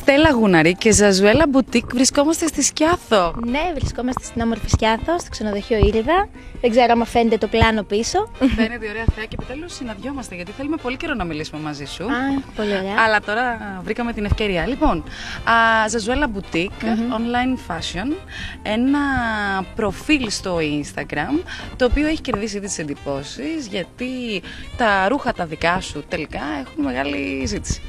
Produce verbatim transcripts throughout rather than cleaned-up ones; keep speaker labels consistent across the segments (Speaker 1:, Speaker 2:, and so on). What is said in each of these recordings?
Speaker 1: Στέλλα Γούναρη και Ζαζουέλα Μπουντίκ, βρισκόμαστε στη Σκιάθο.
Speaker 2: Ναι, βρισκόμαστε στην όμορφη Σκιάθο, στο ξενοδοχείο Ήριδα. Δεν ξέρω αν φαίνεται το πλάνο πίσω.
Speaker 1: Φαίνεται ωραία θέα και επιτέλους συναντιόμαστε, γιατί θέλουμε πολύ καιρό να μιλήσουμε μαζί σου.
Speaker 2: Α, πολύ ωραία.
Speaker 1: Αλλά τώρα βρήκαμε την ευκαιρία. Λοιπόν, Ζαζουέλα Μπουντίκ, mm-hmm. online fashion, ένα προφίλ στο Instagram, το οποίο έχει κερδίσει τις εντυπώσεις, γιατί τα ρούχα τα δικά σου τελικά έχουν μεγάλη ζήτηση.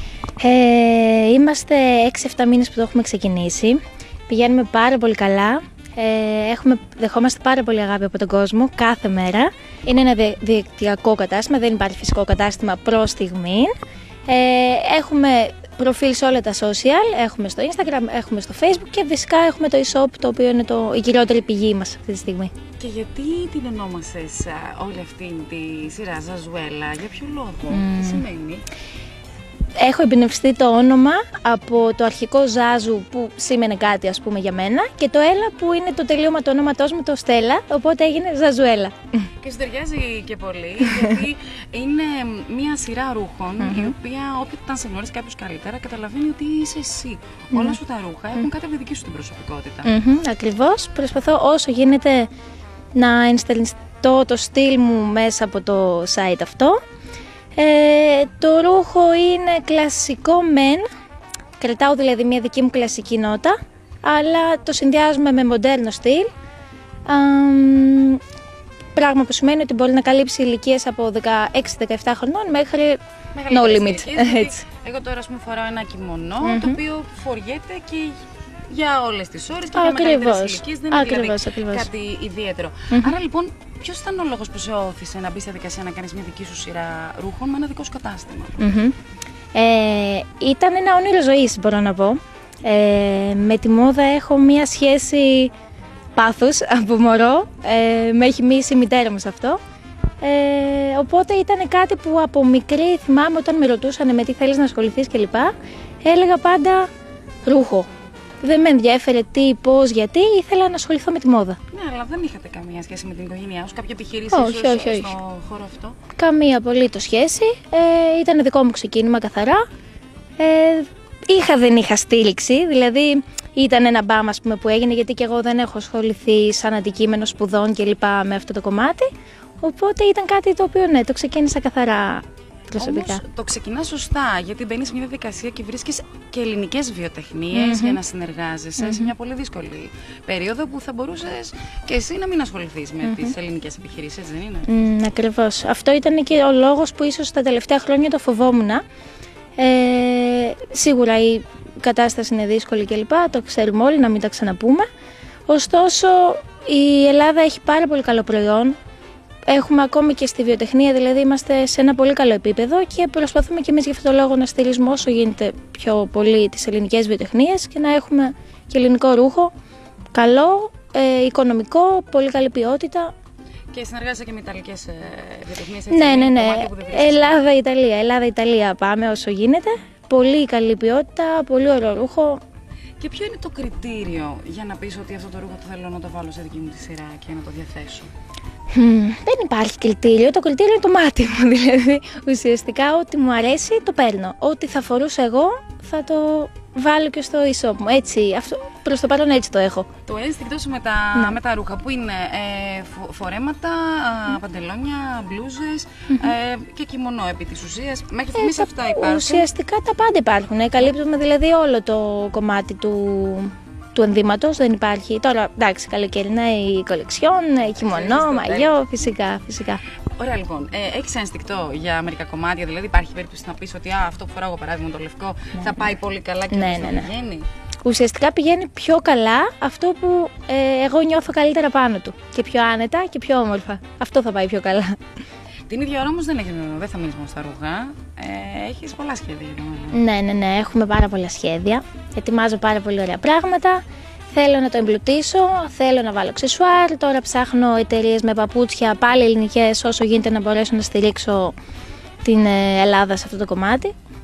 Speaker 2: Ε, είμαστε έξι εφτά μήνες που το έχουμε ξεκινήσει. Πηγαίνουμε πάρα πολύ καλά. Ε, έχουμε, δεχόμαστε πάρα πολύ αγάπη από τον κόσμο κάθε μέρα. Είναι ένα διαδικτυακό κατάστημα, δεν υπάρχει φυσικό κατάστημα προς στιγμή. Ε, έχουμε προφίλ σε όλα τα social, έχουμε στο Instagram, έχουμε στο Facebook και φυσικά έχουμε το e-shop, το οποίο είναι το, η κυριότερη πηγή μας αυτή τη στιγμή.
Speaker 1: Και γιατί την ονόμασες όλη αυτή τη σειρά Ζαζουέλα, για ποιο λόγο, mm. τι σημαίνει?
Speaker 2: Έχω εμπνευστεί το όνομα από το αρχικό Ζάζου που σήμαινε κάτι ας πούμε για μένα και το Έλα που είναι το τελείωμα του ονόματός μου, το Στέλλα, οπότε έγινε Ζαζουέλα. Και
Speaker 1: σου ταιριάζει και πολύ, γιατί είναι μια σειρά ρούχων mm-hmm. η οποία όταν σε γνωρίζει κάποιος καλύτερα καταλαβαίνει ότι είσαι εσύ. Mm-hmm. Όλα σου τα ρούχα έχουν κάτι από τη δική σου την προσωπικότητα.
Speaker 2: Mm-hmm, ακριβώς. Προσπαθώ όσο γίνεται να ενστερνιστώ το στυλ μου μέσα από το site αυτό. Ε, το ρούχο είναι κλασικό μεν, κρατάω δηλαδή μια δική μου κλασική νότα, αλλά το συνδυάζουμε με μοντέρνο στυλ, α, πράγμα που σημαίνει ότι μπορεί να καλύψει ηλικίες από δεκαέξι δεκαεπτά χρονών μέχρι no limit. Έτσι.
Speaker 1: Εγώ τώρα ας πούμε φοράω ένα κιμονό, mm-hmm. το οποίο φοριέται και για όλες τις ώρες και για μεγαλύτερες ηλικίες, δεν είναι
Speaker 2: ακριβώς,
Speaker 1: δηλαδή
Speaker 2: ακριβώς.
Speaker 1: κάτι ιδιαίτερο. Mm-hmm. Άρα λοιπόν, ποιος ήταν ο λόγος που σε όθησε να μπεις στη διαδικασία να κάνεις μια δική σου σειρά ρούχων με ένα δικό σου κατάστημα?
Speaker 2: Mm-hmm. ε, ήταν ένα όνειρο ζωής, μπορώ να πω. Ε, με τη μόδα έχω μια σχέση πάθους από μωρό, ε, με έχει μίσει η μητέρα μου σε αυτό. Ε, οπότε ήταν κάτι που από μικρή θυμάμαι όταν με ρωτούσαν με τι θέλεις να ασχοληθείς κλπ. Έλεγα πάντα ρούχο. Δεν με ενδιέφερε τι, πώς, γιατί, ήθελα να ασχοληθώ με τη μόδα.
Speaker 1: Ναι, αλλά δεν είχατε καμία σχέση με την οικογένειά σου, κάποια επιχείρηση
Speaker 2: όχι, όχι, όχι.
Speaker 1: στο χώρο αυτό?
Speaker 2: Καμία απολύτως σχέση. Ε, ήταν δικό μου ξεκίνημα καθαρά. Ε, είχα, δεν είχα στήριξη, δηλαδή ήταν ένα μπαμ ας πούμε, που έγινε, γιατί και εγώ δεν έχω ασχοληθεί σαν αντικείμενο σπουδών κλπ. Με αυτό το κομμάτι. Οπότε ήταν κάτι το οποίο ναι, το ξεκίνησα καθαρά.
Speaker 1: Όμως το ξεκινάς σωστά, γιατί μπαίνεις σε μια διαδικασία και βρίσκεις και ελληνικές βιοτεχνίες mm-hmm. για να συνεργάζεσαι mm-hmm. σε μια πολύ δύσκολη περίοδο που θα μπορούσες και εσύ να μην ασχοληθείς με mm-hmm. τις ελληνικές επιχειρήσεις, έτσι δεν είναι?
Speaker 2: Mm, ακριβώς. Αυτό ήταν και ο λόγος που ίσως τα τελευταία χρόνια το φοβόμουν. Ε, σίγουρα η κατάσταση είναι δύσκολη κλπ. Το ξέρουμε όλοι, να μην τα ξαναπούμε. Ωστόσο η Ελλάδα έχει πάρα πολύ καλό προϊόν. Έχουμε ακόμη και στη βιοτεχνία, δηλαδή είμαστε σε ένα πολύ καλό επίπεδο και προσπαθούμε και εμείς γι' αυτό το λόγο να στηρίζουμε όσο γίνεται πιο πολύ τις ελληνικές βιοτεχνίες και να έχουμε και ελληνικό ρούχο, καλό, ε, οικονομικό, πολύ καλή ποιότητα.
Speaker 1: Και συνεργάζεσαι και με ιταλικές ε, βιοτεχνίες, έτσι?
Speaker 2: Ναι, ναι, ναι. Ελλάδα-Ιταλία, Ελλάδα-Ιταλία πάμε όσο γίνεται. Πολύ καλή ποιότητα, πολύ ωραίο ρούχο.
Speaker 1: Και ποιο είναι το κριτήριο για να πεις ότι αυτό το ρούχο το θέλω να το βάλω σε δική μου τη σειρά και να το διαθέσω?
Speaker 2: Mm, δεν υπάρχει κριτήριο, το κριτήριο είναι το μάτι μου, δηλαδή ουσιαστικά ό,τι μου αρέσει το παίρνω, ό,τι θα φορούσα εγώ θα το βάλω και στο e-shop μου, έτσι, αυτό, προς το παρόν έτσι το έχω.
Speaker 1: Το ένστικτο σου με τα, ναι. με τα ρούχα που είναι ε, φο, φορέματα, mm. παντελόνια, μπλούζες mm-hmm. ε, και κιμονό επί της ουσίας, μέχρι στιγμής ε, αυτά υπάρχουν? Ουσιαστικά
Speaker 2: τα πάντα υπάρχουν, ε, καλύπτουμε δηλαδή όλο το κομμάτι του... του ενδύματος, δεν υπάρχει. Τώρα, εντάξει, καλοκαιρινά η κολεξιόν, κιμονό, μαγιό, φυσικά, φυσικά.
Speaker 1: Ωραία, λοιπόν. Ε, έχεις ένστικτο για μερικά κομμάτια, δηλαδή υπάρχει περίπτωση να πεις ότι α, αυτό που φοράω εγώ παράδειγμα το λευκό ναι, θα πάει πολύ καλά και
Speaker 2: ναι,
Speaker 1: ναι,
Speaker 2: ναι,
Speaker 1: πηγαίνει?
Speaker 2: Ουσιαστικά πηγαίνει πιο καλά αυτό που ε, εγώ νιώθω καλύτερα πάνω του. Και πιο άνετα και πιο όμορφα. Αυτό θα πάει πιο καλά.
Speaker 1: Την ίδια ώρα όμως δεν, έχει, δεν θα μείνεις μόνο στα ρούχα. Ε, έχεις πολλά σχέδια.
Speaker 2: Ναι, ναι, ναι. Έχουμε πάρα πολλά σχέδια. Ετοιμάζω πάρα πολύ ωραία πράγματα. Θέλω να το εμπλουτίσω, θέλω να βάλω αξεσουάρ. Τώρα ψάχνω εταιρείες με παπούτσια, πάλι ελληνικές, όσο γίνεται να μπορέσω να στηρίξω την Ελλάδα σε αυτό το κομμάτι.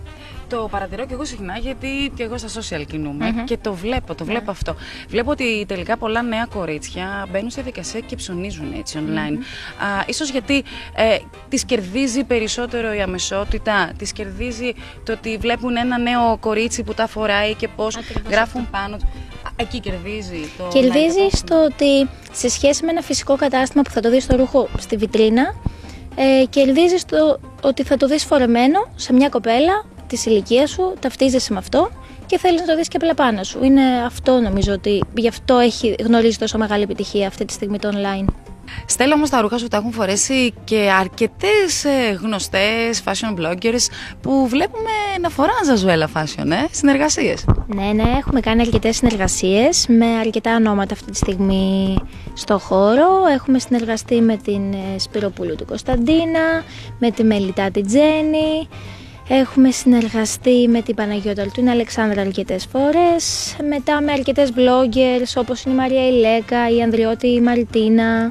Speaker 1: Το παρατηρώ και εγώ συχνά, γιατί και εγώ στα social κινούμαι
Speaker 2: Mm-hmm.
Speaker 1: και το βλέπω, το βλέπω
Speaker 2: Yeah.
Speaker 1: αυτό. Βλέπω ότι τελικά πολλά νέα κορίτσια μπαίνουν σε διαδικασία και ψωνίζουν έτσι online. Mm-hmm. Α, ίσως γιατί ε, τις κερδίζει περισσότερο η αμεσότητα, τις κερδίζει το ότι βλέπουν ένα νέο κορίτσι που τα φοράει και πώς
Speaker 2: Ακριβώς
Speaker 1: γράφουν πάνω. Εκεί κερδίζει το.
Speaker 2: Κερδίζει στο ότι σε σχέση με ένα φυσικό κατάστημα που θα το δεις το ρούχο στη βιτρίνα, ε, κερδίζει στο ότι θα το δεις φορεμένο σε μια κοπέλα της ηλικίας σου, ταυτίζεσαι με αυτό και θέλεις να το δεις και απλά πάνω σου. Είναι αυτό, νομίζω ότι γι' αυτό έχει γνωρίζει τόσο μεγάλη επιτυχία αυτή τη στιγμή το online.
Speaker 1: Στέλλα, όμως τα ρούχα σου τα έχουν φορέσει και αρκετές ε, γνωστές fashion bloggers που βλέπουμε να φοράνε Ζαζουέλα Fashion, ε, συνεργασίες.
Speaker 2: Ναι, ναι, έχουμε κάνει αρκετές συνεργασίες με αρκετά ονόματα αυτή τη στιγμή στο χώρο. Έχουμε συνεργαστεί με την ε, Σπυροπούλου του Κωνσταντίνα, με τη Μελιτά τη Τζέννη. Έχουμε συνεργαστεί με την Παναγιώτα του Αλεξάνδρα αρκετές φορές. Μετά με αρκετές bloggers όπως είναι η Μαρία Ηλέκα, η Ανδριώτη η Μαρτίνα,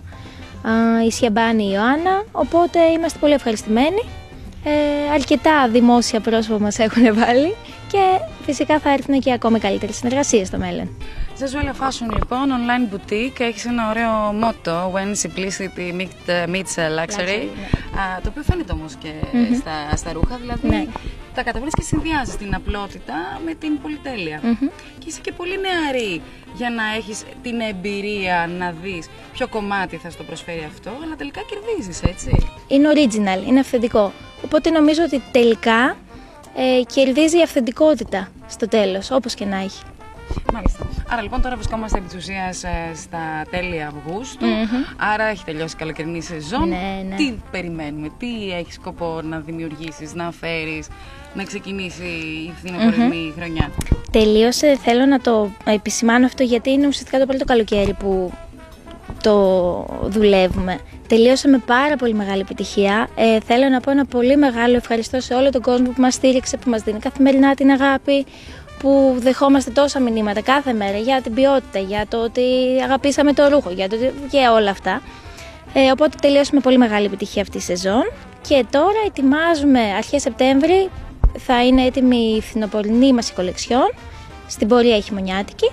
Speaker 2: η Σιαμπάνη η Ιωάννα. Οπότε είμαστε πολύ ευχαριστημένοι. Ε, αρκετά δημόσια πρόσωπα μας έχουν βάλει και φυσικά θα έρθουν και ακόμη καλύτερες συνεργασίες στο μέλλον.
Speaker 1: Ζαζουέλα Fashion, λοιπόν, online boutique, έχεις ένα ωραίο μότο, When Simplicity Meets Luxury,
Speaker 2: Luxury, ναι.
Speaker 1: α, το οποίο φαίνεται όμως και
Speaker 2: Mm-hmm.
Speaker 1: στα, στα ρούχα, δηλαδή
Speaker 2: Ναι.
Speaker 1: τα καταβαίνεις και συνδυάζεις την απλότητα με την πολυτέλεια.
Speaker 2: Mm-hmm.
Speaker 1: Και είσαι και πολύ νεαρή για να έχεις την εμπειρία να δεις ποιο κομμάτι θα στο προσφέρει αυτό, αλλά τελικά κερδίζεις, έτσι.
Speaker 2: Είναι original, είναι αυθεντικό. Οπότε νομίζω ότι τελικά ε, κερδίζει η αυθεντικότητα στο τέλος, όπως και να έχει.
Speaker 1: Μάλιστα. Άρα λοιπόν τώρα βρισκόμαστε επί της ουσίας ε, στα τέλη Αυγούστου,
Speaker 2: Mm-hmm.
Speaker 1: άρα έχει τελειώσει η καλοκαιρινή σεζόν.
Speaker 2: Ναι, ναι.
Speaker 1: Τι περιμένουμε, τι έχεις σκοπό να δημιουργήσεις, να φέρεις, να ξεκινήσει η φθινοπορεινή χρονιά?
Speaker 2: Τελείωσε, θέλω να το επισημάνω αυτό γιατί είναι ουσιαστικά το πρώτο καλοκαίρι που το δουλεύουμε. Τελείωσε με πάρα πολύ μεγάλη επιτυχία. Ε, θέλω να πω ένα πολύ μεγάλο ευχαριστώ σε όλο τον κόσμο που μας στήριξε, που μας δίνει καθημερινά την αγάπη, που δεχόμαστε τόσα μηνύματα κάθε μέρα για την ποιότητα, για το ότι αγαπήσαμε το ρούχο, για το ότι... και όλα αυτά. Ε, οπότε τελείωσε με πολύ μεγάλη επιτυχία αυτή η σεζόν και τώρα ετοιμάζουμε αρχές Σεπτέμβρη, θα είναι έτοιμη η φθινοπορεινή μας η κολεξιόν, στην πορεία η χειμωνιάτικη.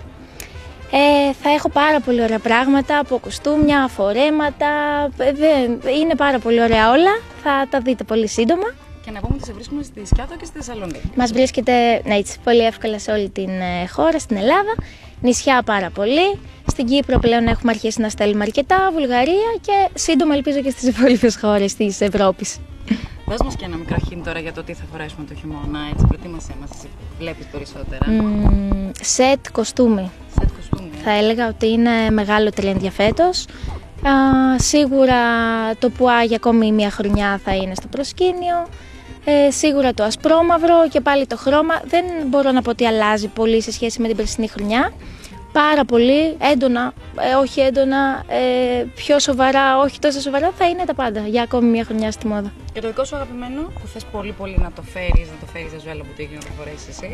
Speaker 2: Ε, θα έχω πάρα πολύ ωραία πράγματα από κουστούμια, φορέματα, ε, είναι πάρα πολύ ωραία όλα, θα τα δείτε πολύ σύντομα.
Speaker 1: Και να πούμε ότι σε βρίσκουμε στη Σκιάτο και στη Θεσσαλονίκη.
Speaker 2: Μας βρίσκεται ναι, έτσι, πολύ εύκολα σε όλη την ε, χώρα, στην Ελλάδα, νησιά πάρα πολύ. Στην Κύπρο πλέον έχουμε αρχίσει να στέλνουμε αρκετά, Βουλγαρία και σύντομα ελπίζω και στις υπόλοιπες χώρες της Ευρώπης.
Speaker 1: Δώσ' μας και ένα μικρό hint τώρα για το τι θα φορέσουμε το χειμώνα, έτσι, προετοίμασέ μας, εσύ βλέπεις περισσότερα.
Speaker 2: Mm, σετ κοστούμι.
Speaker 1: Σετ κοστούμι.
Speaker 2: Θα έλεγα ότι είναι μεγάλο τρέντ για φέτος. Α, σίγουρα το πουά για ακόμη μια χρονιά θα είναι στο προσκήνιο. Ε, σίγουρα το ασπρόμαυρο και πάλι το χρώμα. Δεν μπορώ να πω ότι αλλάζει πολύ σε σχέση με την περσινή χρονιά. Πάρα πολύ έντονα, ε, όχι έντονα, ε, πιο σοβαρά, όχι τόσο σοβαρά, θα είναι τα πάντα για ακόμη μια χρονιά στη μόδα.
Speaker 1: Και το δικό σου αγαπημένο που θες πολύ πολύ να το φέρεις, να το φέρεις Ζαζουέλα Boutique, να το φορέσεις εσύ?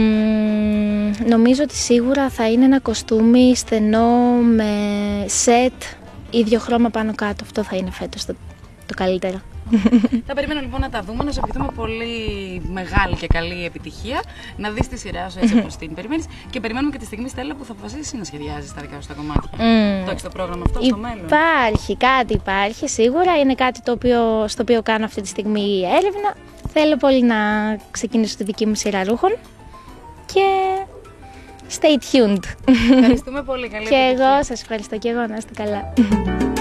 Speaker 2: Mm, νομίζω ότι σίγουρα θα είναι ένα κοστούμι στενό με σετ, ίδιο χρώμα πάνω κάτω. Αυτό θα είναι φέτος το, το καλύτερο.
Speaker 1: Θα περιμένω λοιπόν να τα δούμε, να σου ευχηθούμε πολύ μεγάλη και καλή επιτυχία, να δεις τη σειρά σου έτσι όπως την περιμένεις και περιμένουμε και τη στιγμή, Στέλλα, που θα αποφασίσεις να σχεδιάζεις τα δικά σου τα κομμάτια. Mm. Το έχεις το πρόγραμμα αυτό στο μέλλον?
Speaker 2: Υπάρχει, κάτι υπάρχει σίγουρα, είναι κάτι το οποίο, στο οποίο κάνω αυτή τη στιγμή έρευνα. Θέλω πολύ να ξεκινήσω τη δική μου σειρά ρούχων και stay tuned.
Speaker 1: Ευχαριστούμε πολύ, καλή
Speaker 2: Και
Speaker 1: επιτυχία.
Speaker 2: εγώ σας ευχαριστώ και εγώ, να είστε καλά.